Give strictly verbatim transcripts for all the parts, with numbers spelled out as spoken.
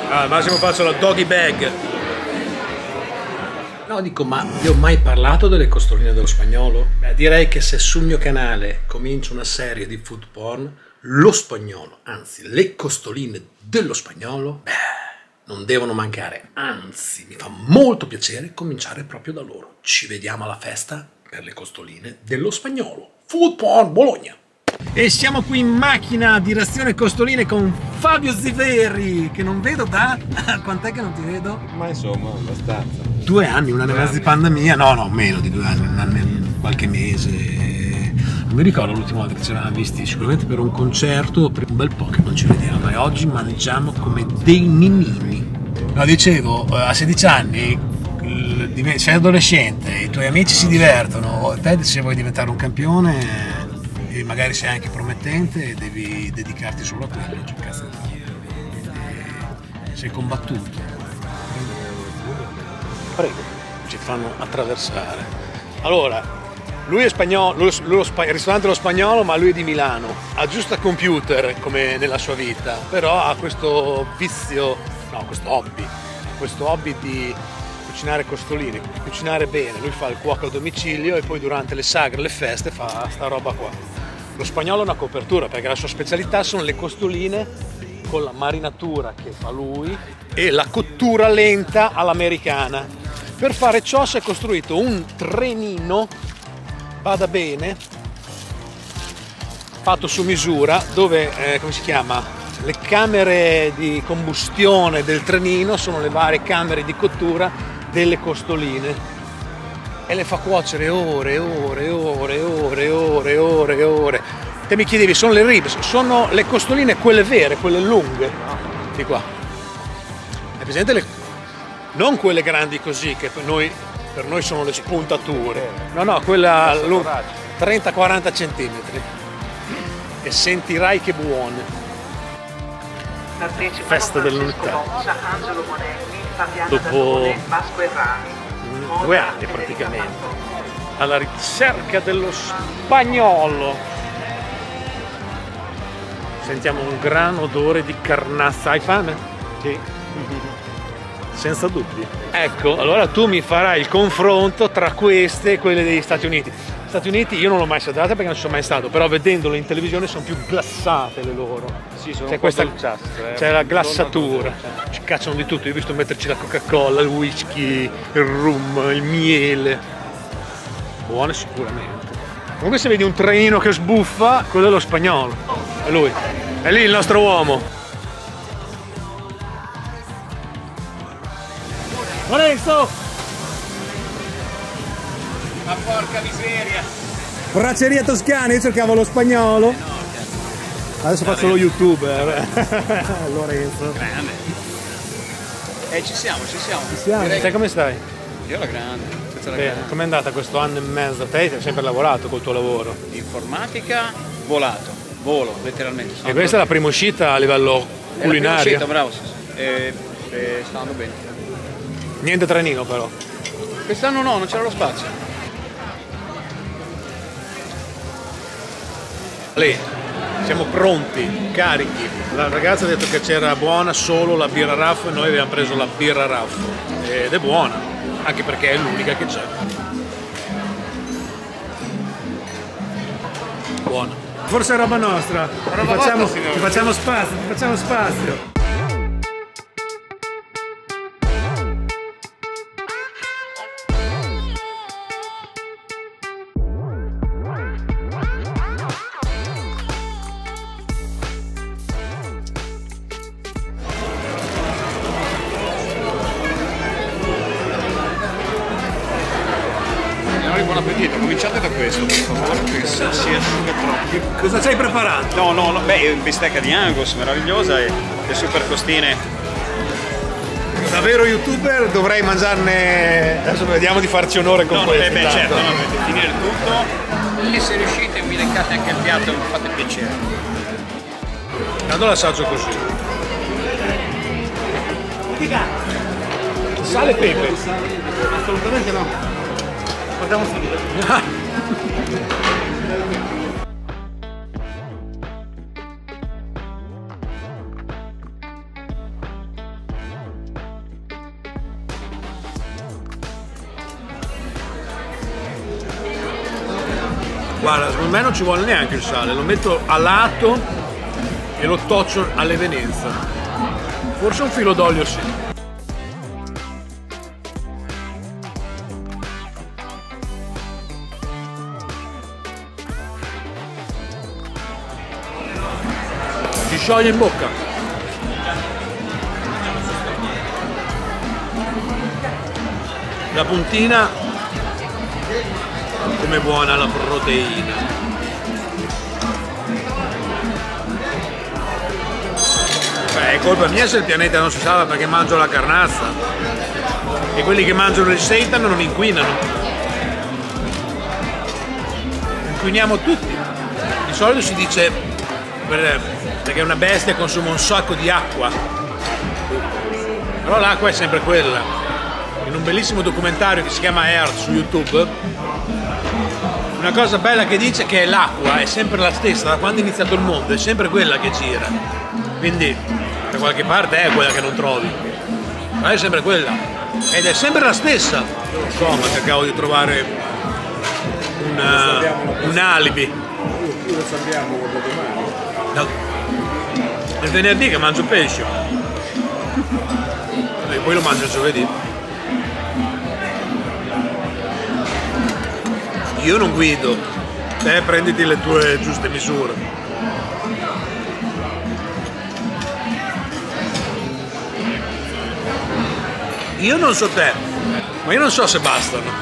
Ah, al massimo faccio la doggy bag. No, dico, ma vi ho mai parlato delle costoline dello Spagnolo? Beh, direi che se sul mio canale comincia una serie di food porn, lo Spagnolo, anzi le costoline dello Spagnolo, beh, non devono mancare. Anzi, mi fa molto piacere cominciare proprio da loro. Ci vediamo alla festa per le costoline dello Spagnolo. Food porn Bologna. E siamo qui in macchina, direzione costoline, con Fabio Ziveri, che non vedo da... Quant'è che non ti vedo? Ma insomma, abbastanza. Due anni, un anno e mezzo di pandemia, no no, meno di due anni, un anno e qualche mese. Non mi ricordo l'ultima volta che ci eravamo visti, sicuramente per un concerto, per un bel po' che non ci vediamo, e oggi mangiamo come dei ninini. No, dicevo, a sedici anni, sei adolescente, i tuoi amici si divertono, te se vuoi diventare un campione, e magari sei anche promettente, devi dedicarti solo a quello, cioè cazzo, sei combattuto. Prego, ci fanno attraversare. Allora, lui è spagnolo, lui, lui, il ristorante è lo Spagnolo, ma lui è di Milano. Aggiusta computer come nella sua vita, però ha questo vizio, no, questo hobby, questo hobby di cucinare costoline, di cucinare bene. Lui fa il cuoco a domicilio e poi durante le sagre, le feste fa sta roba qua. Lo Spagnolo è una copertura perché la sua specialità sono le costoline con la marinatura che fa lui e la cottura lenta all'americana. Per fare ciò si è costruito un trenino, bada bene, fatto su misura, dove, eh, come si chiama, le camere di combustione del trenino sono le varie camere di cottura delle costoline, e le fa cuocere ore e ore e ore e ore e ore e ore e ore. Te mi chiedevi, sono le ribs, sono le costoline quelle vere, quelle lunghe, di qua. È presente le... non quelle grandi così, che per noi, per noi sono le spuntature. No, no, quella lunga, trenta quaranta centimetri. E sentirai che buone. Festa dell'unità. Dopo due anni praticamente, alla ricerca dello Spagnolo. Sentiamo un gran odore di carnazza. Hai fame? Sì. Senza dubbi. Ecco, allora tu mi farai il confronto tra queste e quelle degli Stati Uniti. Stati Uniti io non l'ho mai assaggiata perché non ci sono mai stato, però vedendolo in televisione sono più glassate le loro. Sì, sono c'è questa, dolciastre, c'è la glassatura, ci cacciano di tutto. Io ho visto metterci la Coca-Cola, il whisky, il rum, il miele. Buone sicuramente. Comunque se vedi un trenino che sbuffa, quello è lo Spagnolo. È lui, è lì il nostro uomo. Lorenzo! Ma porca miseria! Bracceria Toscana, io cercavo lo Spagnolo. Adesso faccio lo youtuber. Lorenzo. Grande. Eh, ci siamo, ci siamo. Ci siamo. Te come stai? Io la grande. Senza la Bene, grande. com'è andata questo anno e mezzo? Te hai sempre lavorato col tuo lavoro. Informatica, volato. Volo, letteralmente. E questa è la prima uscita a livello culinario. È la prima uscita, bravo. Sì, sì. E, e sta andando bene. Niente trenino però. Quest'anno no, non c'era lo spazio. Lì, siamo pronti, carichi. La ragazza ha detto che c'era buona solo la birra raffo e noi abbiamo preso la birra raffo. Ed è buona, anche perché è l'unica che c'è. Buona. Forse è roba nostra. Roba ti, facciamo, vostra, signore. ti facciamo spazio, ti facciamo spazio. Buon appetito, cominciate da questo, per favore, perché se si asciuga troppo. Cosa ci hai preparato? No, no, no, beh, bistecca di Angus, meravigliosa, e le super costine. Da vero youtuber dovrei mangiarne. Adesso vediamo di farci onore con No, no, questo. beh, beh, certo, no, dovete finire tutto. E se riuscite mi leccate anche il piatto, mi fate piacere. Tanto l'assaggio così. Sale e pepe. Assolutamente no. Guardiamo subito. Guarda, secondo me non ci vuole neanche il sale, lo metto a lato e lo toccio all'evenenza. Forse un filo d'olio sì. Si scioglie in bocca. La puntina come buona la proteina. Beh, è colpa mia se il pianeta non si salva perché mangio la carnazza e quelli che mangiano il seitan non inquinano. Inquiniamo tutti. Di solito si dice perché una bestia consuma un sacco di acqua, però l'acqua è sempre quella. In un bellissimo documentario che si chiama Earth su YouTube, una cosa bella che dice è che l'acqua è sempre la stessa da quando è iniziato il mondo, è sempre quella che gira, quindi da qualche parte è quella che non trovi, ma è sempre quella ed è sempre la stessa. Non so, ma cercavo di trovare una, un alibi. Lo sappiamo domani. No. È venerdì che mangio pesce e poi lo mangio il giovedì. Io non guido, te prenditi le tue giuste misure. Io non so te, ma io non so se bastano.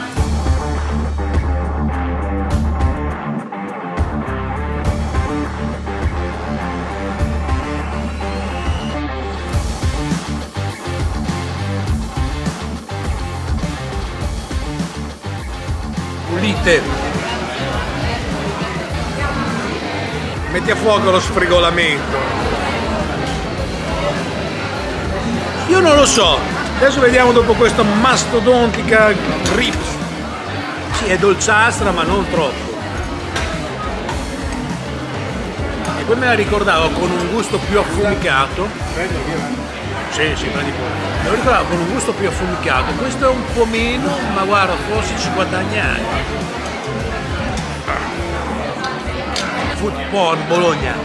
Pulite. Metti a fuoco lo sfrigolamento. Io non lo so. Adesso vediamo dopo questa mastodontica rips. Sì, è dolciastra ma non troppo. E poi me la ricordavo con un gusto più affumicato. Sì, sì, prendi pure. Me lo ricordavo con un gusto più affumicato. Questo è un po' meno, ma guarda, forse ci guadagna anche. Food porn Bologna.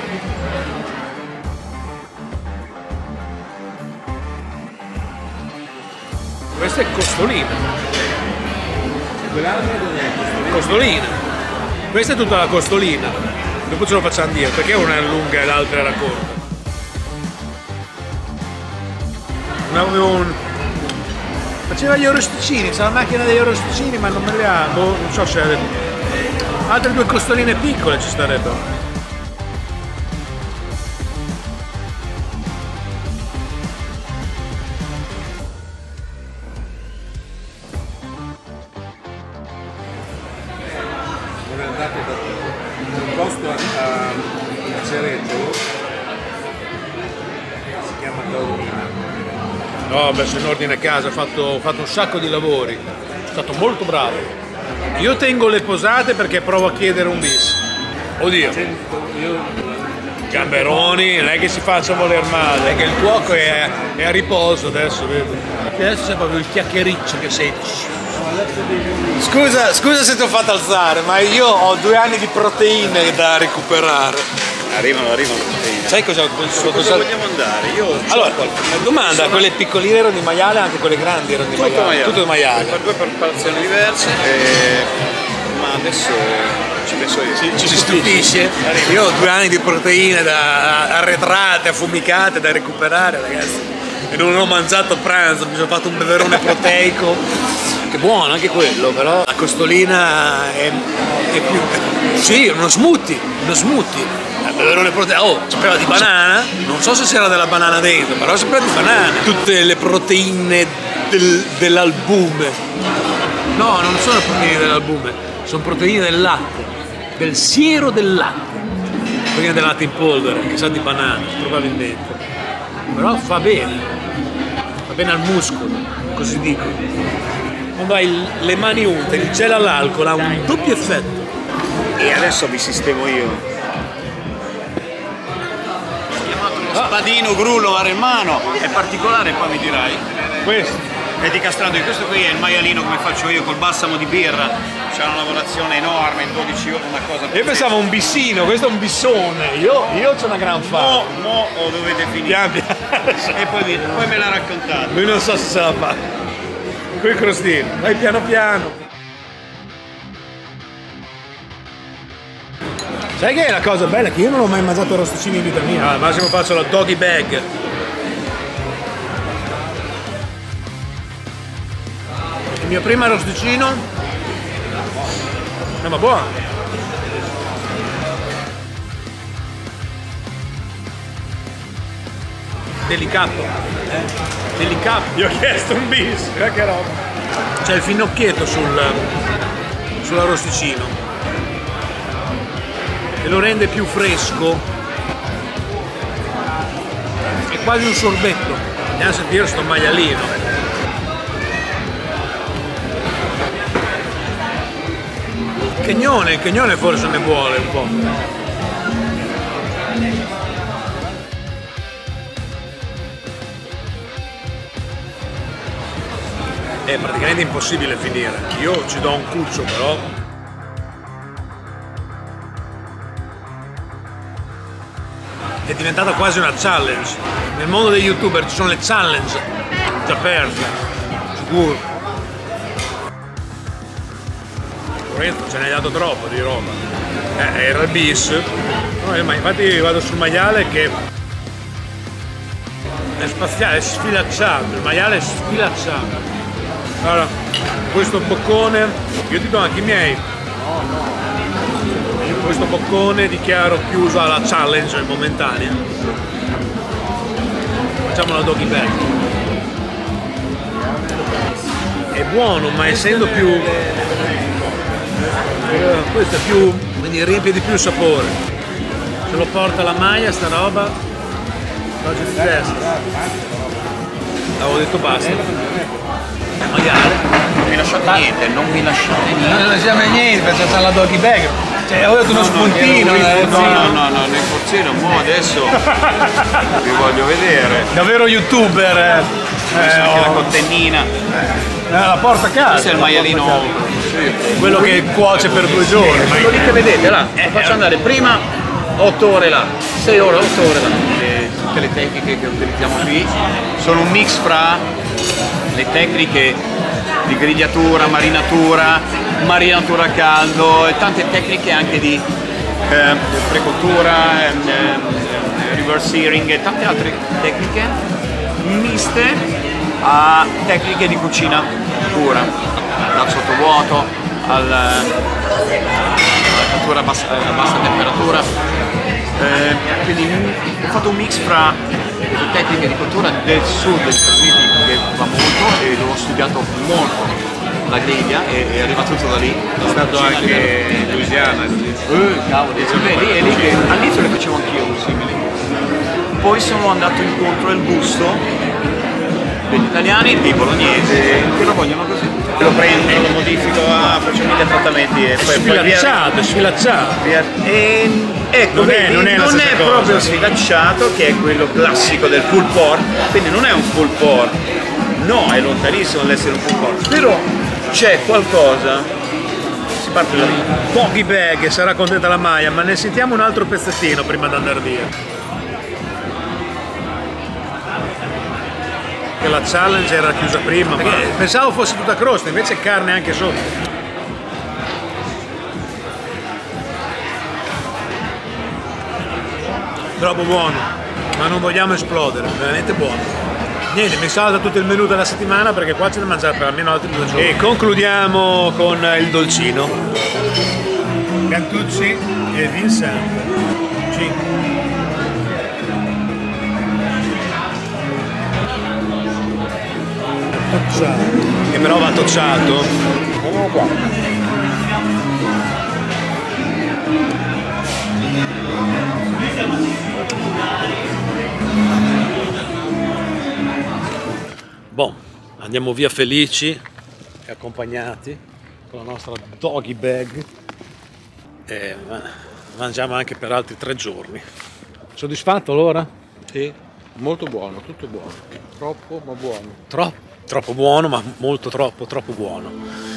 Questa è costolina. Costolina. Questa è tutta la costolina. Dopo ce lo facciamo dire perché una è lunga e l'altra era corta. Avevo un... Faceva gli orosticini, c'è la macchina degli orosticini ma non me le ha, boh, non so se è... Altre due costoline piccole ci starebbero. Sono andato da un posto a, a Cereggio, si chiama Taormina. No, beh, sono in ordine a casa, ho fatto, ho fatto un sacco di lavori, sono stato molto bravo. Io tengo le posate perché provo a chiedere un bis. Oddio, gamberoni, non è che si faccia voler male, è che il cuoco è, è a riposo adesso, vedo. Adesso c'è proprio il chiacchiericcio che senti. Scusa, scusa se ti ho fatto alzare, ma io ho due anni di proteine da recuperare. Arrivano, arrivano proteine. Sai cosa, Dove cosa... vogliamo andare? Io Allora, domanda, sono... quelle piccoline erano di maiale, anche quelle grandi erano di tutto maiale? maiale. Tutto di maiale. Per due preparazioni diverse, e... ma adesso ci penso io. Ci, ci, ci stupisce? Io ho due anni di proteine da arretrate, affumicate, da recuperare, ragazzi. E non ho mangiato a pranzo, mi sono fatto un beverone proteico. Che buono anche quello, però la costolina è, è più... Sì, uno smoothie, uno smoothie. Il beverone proteico, oh, sapeva di banana, non so se c'era della banana dentro, però sapeva di banana. Tutte le proteine del, dell'albume. No, non sono proteine dell'albume, sono proteine del latte, del siero del latte. Proteine del latte in polvere, che sa di banana, probabilmente. Però fa bene, fa bene al muscolo, così dico. Quando hai le mani unte, il gel all'alcol ha un doppio effetto. E adesso vi sistemo io. Chiamato lo spadino grullo maremmano, è particolare, poi mi dirai. Questo. è di castrato. Questo qui è il maialino come faccio io col balsamo di birra, c'è una lavorazione enorme, in dodici ore, una cosa. Io pensavo un bissino, questo è un bissone, io, io c'ho una gran fame. Mo, mo o dovete finire. E poi, vi, poi me la raccontate. Lui non so se se la fa. Quei crostini, vai piano piano. Sai che è la cosa bella? Che io non ho mai mangiato arrosticini in vita mia. Al massimo faccio la doggy bag. Il mio primo arrosticino. No, ma buono. Delicato. Eh? Delicato. Io ho chiesto un bis. Che roba. C'è il finocchietto sul, sull'arrosticino. E lo rende più fresco. È quasi un sorbetto. Andiamo a sentire sto maialino. Il Cagnone, il cagnone forse ne vuole un po'. È praticamente impossibile finire. Io ci do un cuccio però. È diventata quasi una challenge. Nel mondo dei youtuber ci sono le challenge già perse, sicuro. Lorenzo ce ne hai dato troppo di roba. Eh, era il bis. No, infatti vado sul maiale che è spaziale, è sfilacciato, il maiale è sfilacciato. Allora, questo boccone, io ti do anche i miei. Questo boccone dichiaro chiuso alla challenge momentanea. Facciamo la doggy bag. È buono, ma essendo più eh, questo è più, quindi riempie di più il sapore. Se lo porta la maglia sta roba, oggi di testa. Avevo detto basta. Maiale. Non mi lasciate niente, non mi lasciate niente. Non lasciamo niente, perché c'è la doggy bag. Cioè, ho detto uno no, spuntino. No, eh, no, no, no, no, nel forzino, mo adesso vi voglio vedere. Davvero youtuber. Eh, eh, oh. La contennina. Eh, la porta a casa. Questo è il maialino. Sì. Quello che cuoce per due giorni. Quello lì che vedete là, lo faccio andare prima otto ore là, sei ore, otto ore là. E tutte le tecniche che utilizziamo qui sono un mix fra le tecniche di grigliatura, marinatura, marinatura a caldo e tante tecniche anche di eh, precottura, eh, eh, reverse searing e tante altre tecniche miste a tecniche di cucina pura, dal sottovuoto alla cottura a bassa, a bassa temperatura. Eh, quindi ho fatto un mix fra le tecniche di cottura del sud degli Stati Uniti che va molto e l'ho studiato molto la griglia e è arrivato tutto da lì. È stato anche in Louisiana. Eh, cavolo, lì è lì che all'inizio le facevo anch'io simili. Poi sono andato incontro al gusto degli italiani, dei bolognesi che lo vogliono così. Lo prendo, lo modifico, ah, faccio mille trattamenti e poi sfilacciato, è sfilacciato. E, ecco, non vedi, è, non è, non è cosa. proprio sfilacciato, che è quello classico del pulled pork, quindi non è un pulled pork, no, è lontanissimo dall'essere un pulled pork, però c'è qualcosa, si parte da lì. Doggy bag, sarà contenta la Maya, ma ne sentiamo un altro pezzettino prima di andare via. Che la challenge era chiusa prima, perché ma... pensavo fosse tutta crosta, invece carne anche sotto. Troppo buono, ma non vogliamo esplodere, veramente buono. Niente, mi salta tutto il menù della settimana perché qua c'è da mangiare per almeno altri due giorni. E concludiamo con il dolcino. Cantucci e Vincent. cinque. Che però va tocciato. Eccolo qua. Boh, andiamo via felici e accompagnati con la nostra doggy bag e mangiamo anche per altri tre giorni. Soddisfatto allora? Sì, molto buono, tutto buono. Troppo ma buono. Troppo? troppo buono, ma molto troppo, troppo buono.